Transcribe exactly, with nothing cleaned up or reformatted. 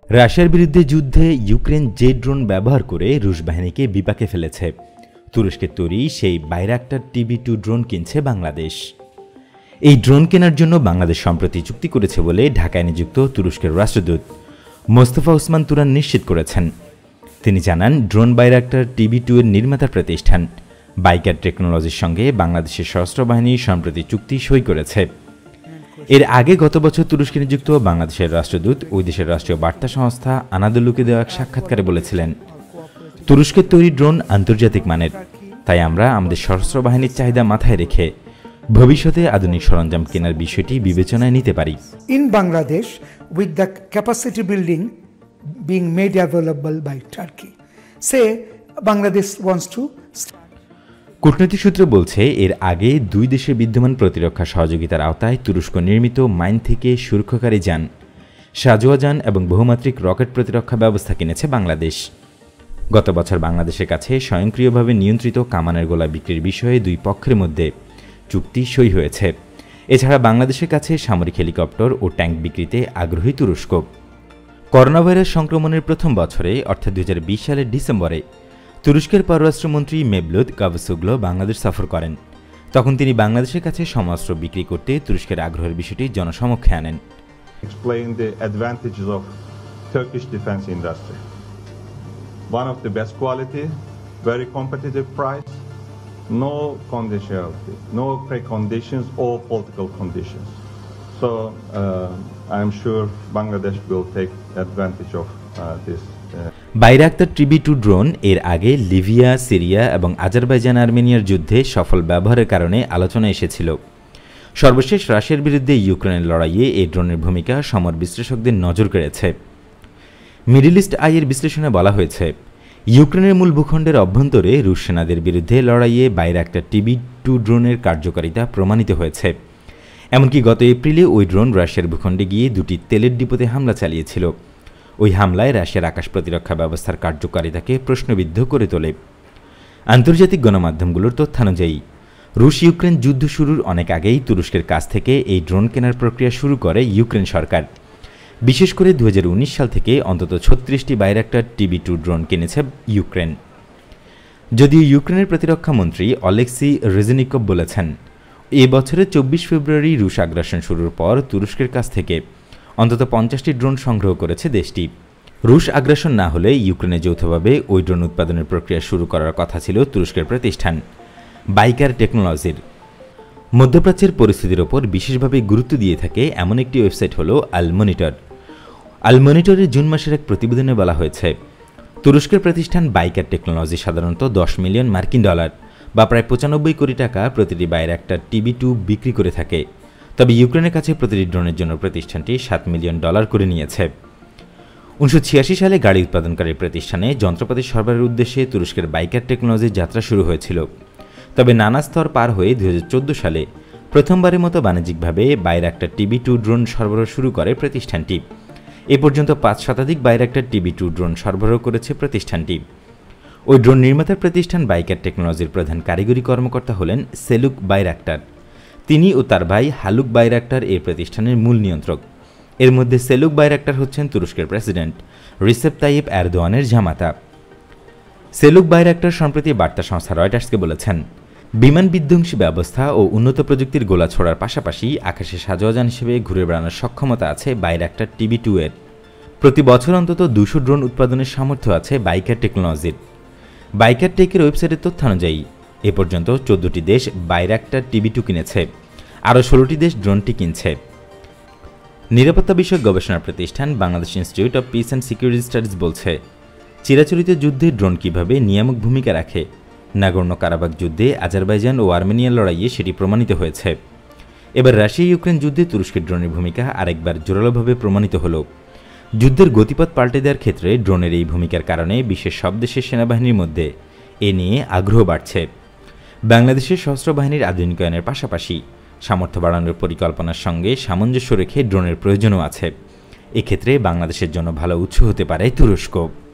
রাশিয়ার বিরুদ্ধে যুদ্ধে ইউক্রেন যে ড্রোন ব্যবহার করে রুশ বাহিনীকে বিপাকে ফেলেছে। তুরস্কের তৈরি সেই বাইরাক্টার টিবি টু ড্রোন কিনছে বাংলাদেশ। এই ড্রোন কেনার জন্য বাংলাদেশ সম্প্রতি চুক্তি করেছে বলে ঢাকায় নিযুক্ত তুরস্কের রাষ্ট্রদূত মোস্তফা ওসমান তুরান নিশ্চিত করেছেন। তিনি জানান, ড্রোন বাইরাক্টার টিবি টু এর নির্মাতা প্রতিষ্ঠান বাইকার টেকনোলজির সঙ্গে বাংলাদেশের সশস্ত্র বাহিনী সম্প্রতি চুক্তি সই করেছে। এর আগে গত বছর তুরস্কে নিযুক্ত বাংলাদেশের রাষ্ট্রদূত ওই দেশের রাষ্ট্রীয় বার্তা সংস্থা আনাদুলুকে দেওয়া এক সাক্ষাৎকারে বলেছিলেন, তুরস্কের তৈরি ড্রোন আন্তর্জাতিক মানের, তাই আমরা আমাদের সশস্ত্র বাহিনীর চাহিদা মাথায় রেখে ভবিষ্যতে আধুনিক সরঞ্জাম কেনার বিষয়টি বিবেচনায় নিতে পারি। In Bangladesh with the capacity building being made available by Turkey, say Bangladesh wants to. কূটনৈতিক সূত্র বলছে, এর আগে দুই দেশের বিদ্যমান প্রতিরক্ষা সহযোগিতার আওতায় তুরস্ক নির্মিত মাইন থেকে সুরক্ষাকারী যান, সাজোয়া যান এবং বহুমাত্রিক রকেট প্রতিরক্ষা ব্যবস্থা কিনেছে বাংলাদেশ। গত বছর বাংলাদেশের কাছে স্বয়ংক্রিয়ভাবে নিয়ন্ত্রিত কামানের গোলা বিক্রির বিষয়ে দুই পক্ষের মধ্যে চুক্তি সই হয়েছে। এছাড়া বাংলাদেশের কাছে সামরিক হেলিকপ্টার ও ট্যাঙ্ক বিক্রিতে আগ্রহী তুরস্ক। করোনা ভাইরাস সংক্রমণের প্রথম বছরে অর্থাৎ দুই হাজার বিশ সালের ডিসেম্বরে তুরস্কের পররাষ্ট্রমন্ত্রী মেভলুত কাভসোগলু বাংলাদেশ সফর করেন। তখন তিনি বাংলাদেশের কাছে সমরাস্ত্র বিক্রি করতে তুরস্কের আগ্রহের বিষয়টি জনসমক্ষে আনেন। Explain the advantages of Turkish defense industry. One of the best quality, very competitive price, no conditionality, no preconditions or political conditions. So uh, I am sure Bangladesh will take advantage of uh, this. Bayraktar TB two drone এর আগে Libya, Syria এবং Azerbaijan আর্মেনিয়ার যুদ্ধে সফল ব্যবহারের কারণে আলোচনা এসেছিল। সর্বশেষ রাশিয়ার বিরুদ্ধে ইউক্রেনের লড়াইয়ে এই ড্রোনের ভূমিকা সমর বিশ্লেষকদের নজর কেড়েছে। মিডল ইস্ট আইয়ের বিশ্লেষণে বলা হয়েছে, ইউক্রেনের মূল ভূখণ্ডের অভ্যন্তরে রুশ সেনাদের বিরুদ্ধে লড়াইয়ে বাইরাক্টার টিবি টু ড্রোনের কার্যকারিতা প্রমাণিত হয়েছে। এমনকি গত এপ্রিলে ওই ড্রোন রাশিয়ার ভূখণ্ডে গিয়ে দুটি তেলের ডিপোতে হামলা চালিয়েছিল। ওই হামলায় রাশিয়ার আকাশ প্রতিরক্ষা ব্যবস্থার কার্যকারিতাকে প্রশ্নবিদ্ধ করে তোলে। আন্তর্জাতিক গণমাধ্যমগুলোর তথ্যানুযায়ী রুশ ইউক্রেন যুদ্ধ শুরুর অনেক আগেই তুরস্কের কাছ থেকে এই ড্রোন কেনার প্রক্রিয়া শুরু করে ইউক্রেন সরকার। বিশেষ করে দু হাজার উনিশ সাল থেকে অন্তত ছত্রিশটি বাইরাক্টার টিবি টু ড্রোন কিনেছে ইউক্রেন। যদিও ইউক্রেনের প্রতিরক্ষা মন্ত্রী অলেক্সি রেজনিকভ বলেছেন, এ বছরের চব্বিশ ফেব্রুয়ারি রুশ আগ্রাসন শুরুর পর তুরস্কের কাছ থেকে অন্তত পঞ্চাশটি ড্রোন সংগ্রহ করেছে দেশটি। রুশ আগ্রাসন না হলে ইউক্রেনে যৌথভাবে ওই ড্রোন উৎপাদনের প্রক্রিয়া শুরু করার কথা ছিল তুরস্কের প্রতিষ্ঠান বাইকার টেকনোলজির। মধ্যপ্রাচ্যের পরিস্থিতির ওপর বিশেষভাবে গুরুত্ব দিয়ে থাকে এমন একটি ওয়েবসাইট হল আল মনিটর। আল মনিটরের জুন মাসের এক প্রতিবেদনে বলা হয়েছে, তুরস্কের প্রতিষ্ঠান বাইকার টেকনোলজি সাধারণত দশ মিলিয়ন মার্কিন ডলার বা প্রায় পঁচানব্বই কোটি টাকা প্রতিটি বাইরাক্টার টিবি টু বিক্রি করে থাকে। তবে ইউক্রেনের কাছে প্রতিটি ড্রোনের জন্য প্রতিষ্ঠানটি সাত মিলিয়ন ডলার করে নিয়েছে। উনিশশো ছিয়াশি সালে গাড়ি উৎপাদনকারী প্রতিষ্ঠানে যন্ত্রপাতি সরবরাহের উদ্দেশ্যে তুরস্কের বাইকার টেকনোলজির যাত্রা শুরু হয়েছিল। তবে নানা স্তর পার হয়ে দুই হাজার চোদ্দো সালে প্রথমবারের মতো বাণিজ্যিকভাবে বাইরাক্টার টিবি টু ড্রোন সরবরাহ শুরু করে প্রতিষ্ঠানটি। এ পর্যন্ত পাঁচ শতাধিক বাইরাক্টার টিবি টু ড্রোন সরবরাহ করেছে প্রতিষ্ঠানটি। ওই ড্রোন নির্মাতার প্রতিষ্ঠান বাইকার টেকনোলজির প্রধান কারিগরি কর্মকর্তা হলেন সেলুক বাইরাক্টার। তিনি ও তার ভাই হালুক বাইরাক্টার এই প্রতিষ্ঠানের মূল নিয়ন্ত্রক। এর মধ্যে সেলুক বাইরাক্টার হচ্ছেন তুরস্কের প্রেসিডেন্ট রিসেপ তাইয়িপ এরদোয়ানের জামাতা। সেলুক বাইরাক্টার সম্প্রতি বার্তা সংস্থা রয়টার্সকে বলেছেন, বিমান বিধ্বংসী ব্যবস্থা ও উন্নত প্রযুক্তির গোলা ছোড়ার পাশাপাশি আকাশে সাজোয়াজান হিসেবে ঘুরে বেড়ানোর সক্ষমতা আছে বাইরাক্টার টিবি টু এর। প্রতি বছর অন্তত দুশো ড্রোন উৎপাদনের সামর্থ্য আছে বাইকার টেকনোলজির। বাইকার টেকের ওয়েবসাইটের তথ্যানুযায়ী এ পর্যন্ত চোদ্দটি দেশ বাইরাক্টার টিবি টু কিনেছে, আরও ষোলোটি দেশ ড্রোনটি কিনছে। নিরাপত্তা বিষয়ক গবেষণা প্রতিষ্ঠান Bangladesh institute of peace and security studies বলছে, চিরাচরিত যুদ্ধে ড্রোন কীভাবে নিয়ামক ভূমিকা রাখে, নাগর্নো কারাবাখ যুদ্ধে আজারবাইজান ও আর্মেনিয়ার লড়াইয়ে সেটি প্রমাণিত হয়েছে। এবার রাশিয়া ইউক্রেন যুদ্ধে তুরস্কের ড্রোনের ভূমিকা আরেকবার জোরালোভাবে প্রমাণিত হল। যুদ্ধের গতিপথ পাল্টে দেওয়ার ক্ষেত্রে ড্রোনের এই ভূমিকার কারণে বিশ্বের সব দেশের সেনাবাহিনীর মধ্যে এ নিয়ে আগ্রহ বাড়ছে। বাংলাদেশের সশস্ত্র বাহিনীর আধুনিকায়নের পাশাপাশি সামর্থ্য বাড়ানোর পরিকল্পনার সঙ্গে সামঞ্জস্য রেখে ড্রোনের প্রয়োজনও আছে। এক্ষেত্রে বাংলাদেশের জন্য ভালো উৎস হতে পারে তুরস্ক।